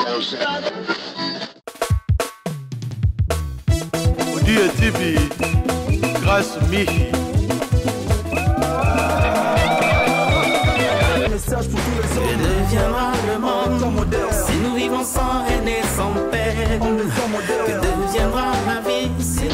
Odi Tibi, grâce Mihi. Que deviendra le monde si nous vivons sans haine et sans paix? Que deviendra la vie si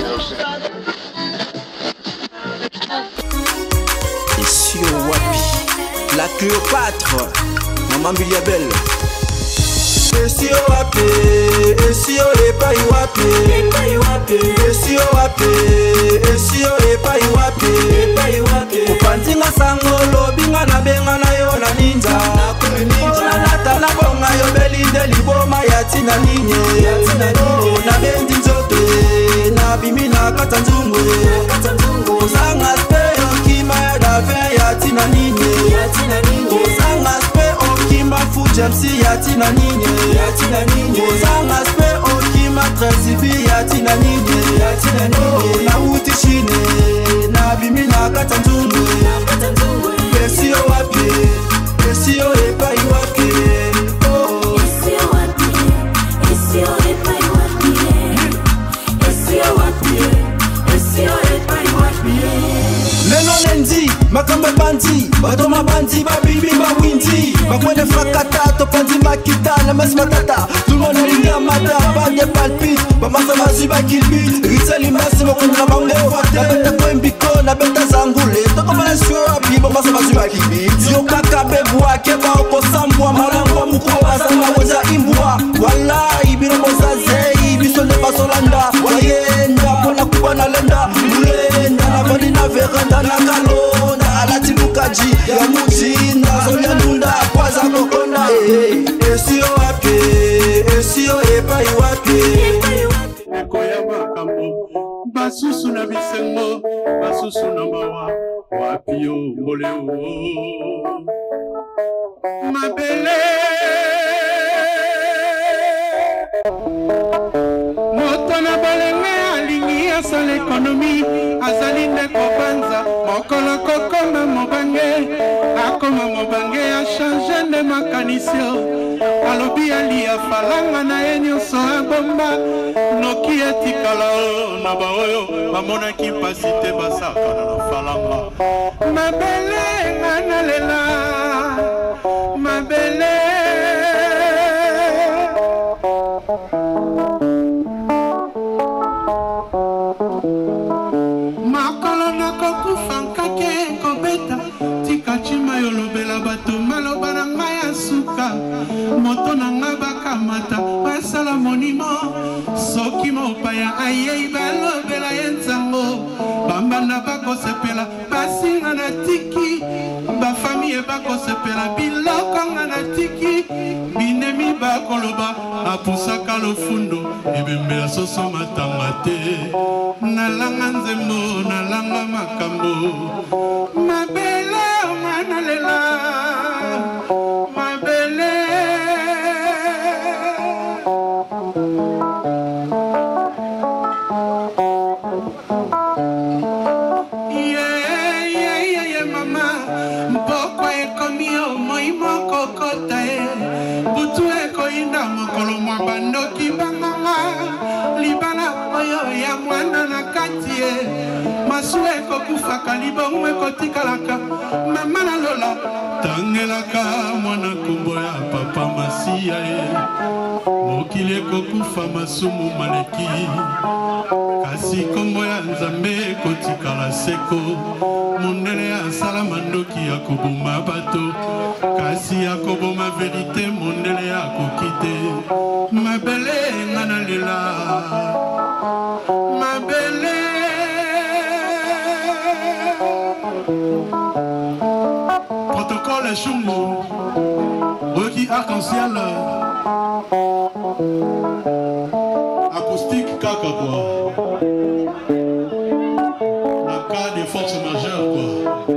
Ici au Wapi, la Cléopâtre, Maman Biliabel. Ici au Wapi, ici au Epai Wapi, ici au Wapi, ici au Epai Wapi. Upanzinga sangolo, binga na benga na yo na ninja. Ona nata na bonga yo belinde liboma yati na ninye. Na bendi nzote, na bimi na katanzungwe. Ozanga spe okima ya dave yati na ninye. Ozanga spe okima fujemsi yati na ninye. Ozanga spe okima tresibi yati na ninye. Na uti shine, na bimi na katanzungwe. Esi o wapi, esi o epai wapi. Esi o wapi, esi o epai wapi. Esi o wapi, esi o epai wapi. Lelo nendi, makamba bandi, batoma bandi, babibi bawindi. Bakwene frakata, topandi makita, namasi matata. Tout le monde est ligne à mata, pas de palpite. Bamasa mazi bakilbi, riteli masi mokondra maunde wate. Na beta kwembiko, na beta zangule. Toko mana sio api, bamasa mazi bakilbi. Zio kaka bebwa, keba oko sambwa. Malangwa mukwa basanga weza imbwa. Wallahi, biro moza zei, biso ne basolanda. Wayenda, pona kubana lenda. Mulenda, na bani na veranda, na kalonda. Alati bukaji, ya mujina. Zonya nunda, kwaza kokonda. Esi o wapi, esi o epai wapi. Koya makambo, basusu na bisengo, basusu na mawa, wapi yo moleo. Mabele, moto na balenge alingi asala ekonomi, azali ndeko banza, mokolo kokoma mobange, akoma mobange a change nde makanisio. Alobi ali afalanga na ye nyonso abomba, noki etikala na baoyo bamonaki mpasi te basakana na falanga. Mabele nga nalela, mabele makolo nakokufa nkake kobeta, tika chima yolobela bato maloba na ngai ya suka. Moto na nga bakamata basala monimo, soki mopaya ayei balobela ye nzango. Bambanda bakosepela basinga na tiki, bafamie bakosepela biloko nga na tiki. Binemi bakoloba apusaka lofundo, ebembe asoso matanga te. Nalanga nzembo, nalanga makambo. Mabele omana lela, mabele. Mama, mpoko ekomi omoi moko kota e. Butu ekoinda mokolo mwa bandoki banganga. Libala oyo ya mwana na kati e. Masu ekokufaka libongo ekotikalaka. Mama na lola tangelaka mwana kombo ya papa Masia e. Mokili ekokufa masumu maleki, kasi kombo ya Nzambe ekotikala seko. Mondele asala mandoki ya koboma bato, kasi ya koboma verite mondele ya kokite. Mabele nga nalela, mabele. Protocole Chumbo, Rocky Arc-en-Ciel, acoustique caca quoi. La cas des forces majeures quoi.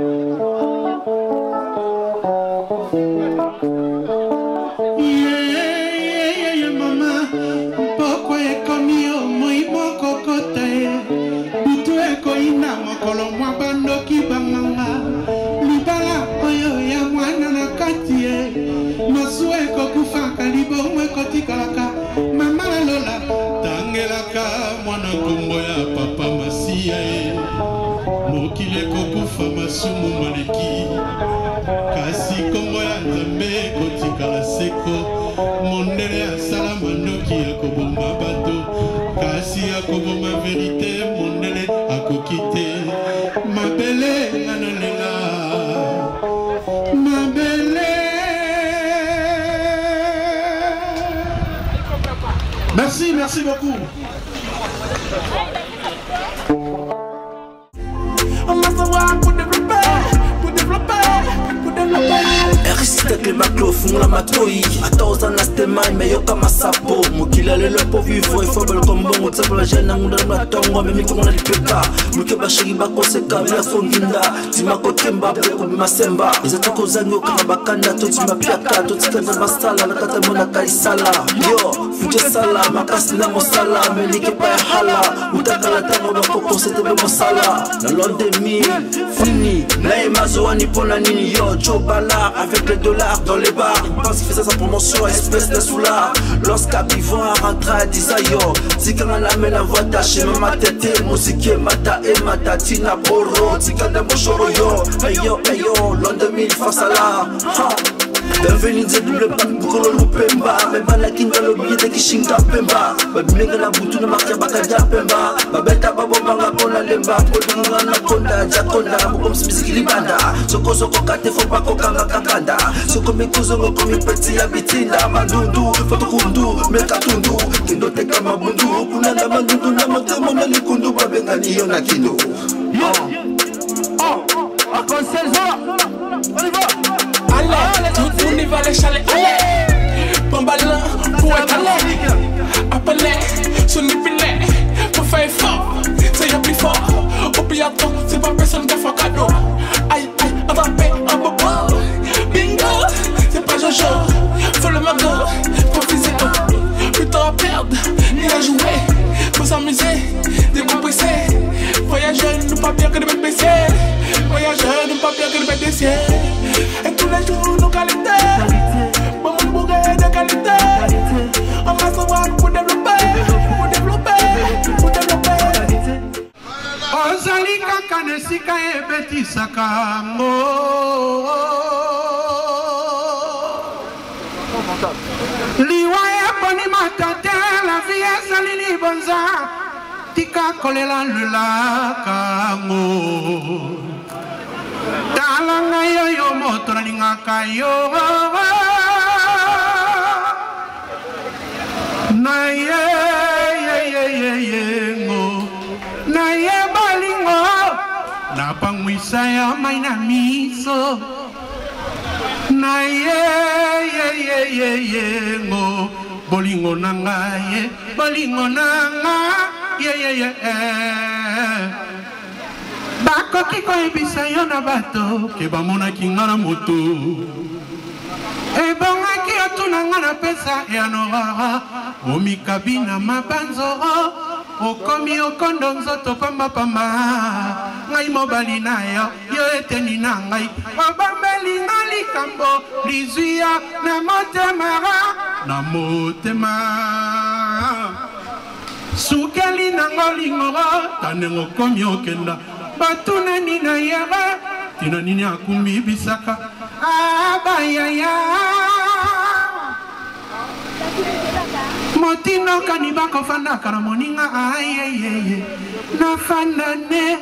Maman, pourquoi est commis au moi moko kote? Butu ekoina mokolo mwa bandoki banganga. Libala oyo ya mwana na kati e. Masu ekokufaka libongo ekotikala. kasi Kongo ya Nzambe kotikala seko mondele ya sala mandoki ya koboma bato kasi ya koboma verite mondele akoki te mabele nganalela mabele. Merci, merci beaucoup. On va savoir pour développer, pour développer, pour développer. Erisita Clémaclo, Fungla Matoi, Atoza Nastemai, Meyoka Masapo, Mukila Lelo pour vivre, il faut le combo, Mutsapo la gêne, Munda Tongo, mais Mikona Lipeka, Mukeba Shiriba Koseka, Vila Fonginda, Timako Temba, Peko Masemba, les attaques Zango, Kabakanda, Totima Piaka, Totikanda Masala, la Katamona Kaisala, Yo, Fuja Sala, Makasina Mosala, Melike Pahala, Utakala Tango, Bako, c'était Mosala, la Londres 1000, fini, Naïma Zoani Polanini, Yo, Chobala, avec les dollars dans les bars, il pense qu'il faisait sa promotion, espèce de soulard. Lorsqu'Abivon a rentré à Disayo, Zikana la met la voix tachée, Mama Tete, Musique, Mata et Mata, Tina Boro, Zikana Moshoro, yo, Ayo, l'an 2000, face à la. Bienvenue double pack Bukolo Lupemba Beba kinga lobi de kishinga pemba Babimenga na butu na makia bakaja pemba Babeta babo banga pona lemba Podinga na konda jakonda Bukom smiziki libanda Soko soko kate fopa kokanga kakanda Soko mikuzo ngoko mipeti ya bitinda Mandundu, fotokundu, mekatundu Kindo teka mabundu Kunanga mandundu na motemo na likundu Babenga niyo na kindu À cause de ça, on y va. Allez, tout le monde va les chaler. Allez, Bambalin, pour être allé. Appelez, son épilé, pour faire fort. C'est y'a plus fort. Obligatoire, c'est pas personne qui fait cadeau. Aïe, aïe, attrapé, un bobo. Bingo, c'est pas Jojo. Faut le mago, pour viser. Plutôt à perdre, ni à jouer. Faut s'amuser, décompresser. Voyageur, nous pas bien que de baisser. Voyageur, nous pas bien que de baisser. Et tous les jours, nos qualités. Maman, bouquet de qualité. On va savoir pour développer. Pour développer. Pour développer. Ozali kaka nesika ebetisaka ngo. Liwaya poni matate la vie ezali libonza. Tika kolela lula kango. Talanga yo yo moto nalingaka yo. Na ye ngo. Na ye balingo. Na pangwisa ya maina miso. Na ye ngo. Bolingo nanga ye. Bolingo nanga. Bako kiko ebisa yo na bato ke bamona kinga na moto ebonga ki otuna nga na pesa ya norara omikabi na mabanzo okomi okondo nzoto pamba pamba ngai mobali na yo eteni na ngai obambeli nga likambo lizuya na motema Sukeli nango lingoro tanengo komi okenda batuna nina yaba tina nini akumbi bisaka abayaya motino kaniba kofanda kara moninga ayeyeye nafandane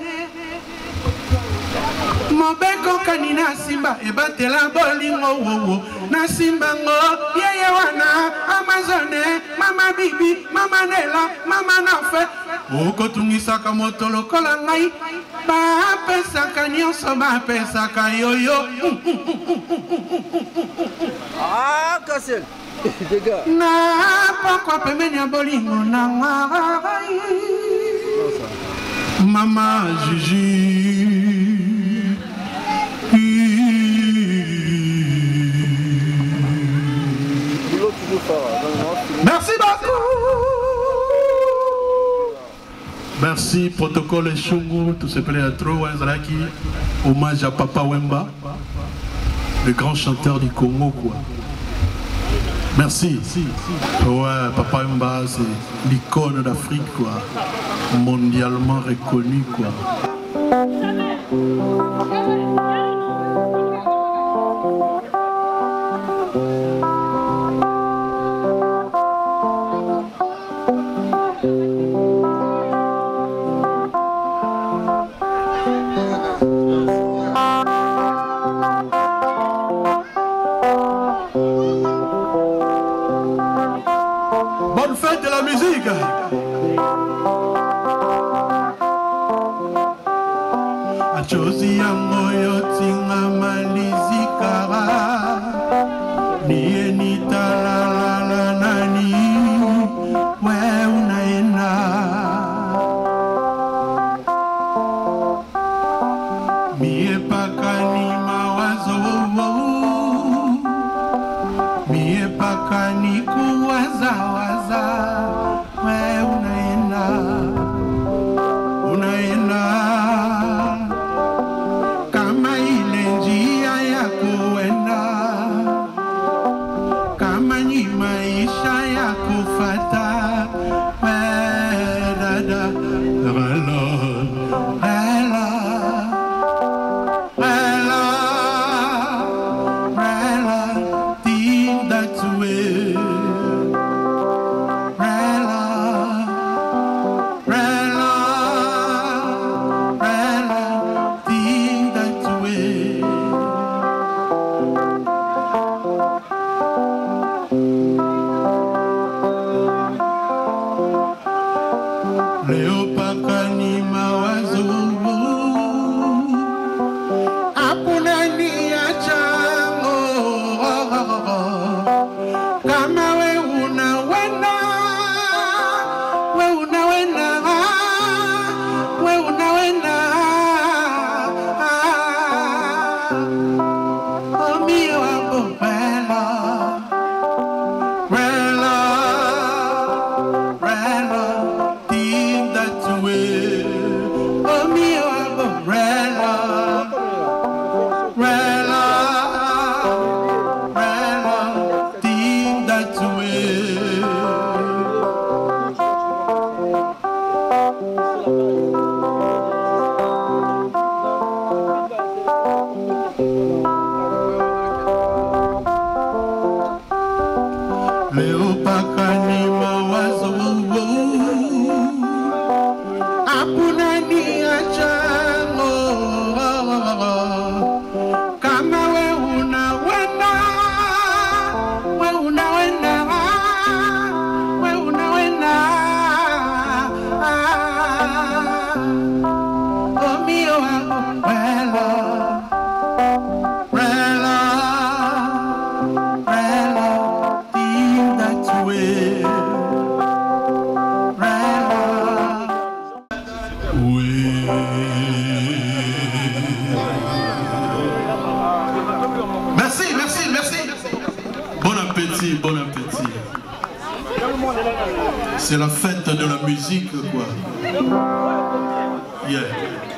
mobeko kanina simba ebatela bolingo wowo na simba ngo yeye wana amazone mama bibi mama nela mama nafe okotungisaka moto lokola ngai bapesaka nyonso bapesaka yoyo Kassel na pokwa pembeni ya bolingo na ngai mama Juju. Merci beaucoup. Merci, protocole Shungu, tout ce pléatro, Wenzalaki, hommage à Papa Wemba, le grand chanteur du Congo, quoi. Merci. Ouais, Papa Wemba, c'est l'icône d'Afrique, quoi. Mondialement reconnu, quoi. la musique. Achozi ya moyo tinga malizikara. Niye nitalala nani. We unaenda. Mie pakani mawazo. Mie pakani kuwaza waza. We unaenda. Unaenda. Kama ile njia ya kuenda. Kama ni maisha ya kufata. We dada. Hello. Hello. Leo pakani mawazo hakuna niacha kama we unawena omio wako Leo pakani mawazo hakuna niacha kama we unawena omio wako Merci. Bon appétit. C'est la fête de la musique, quoi. Yeah.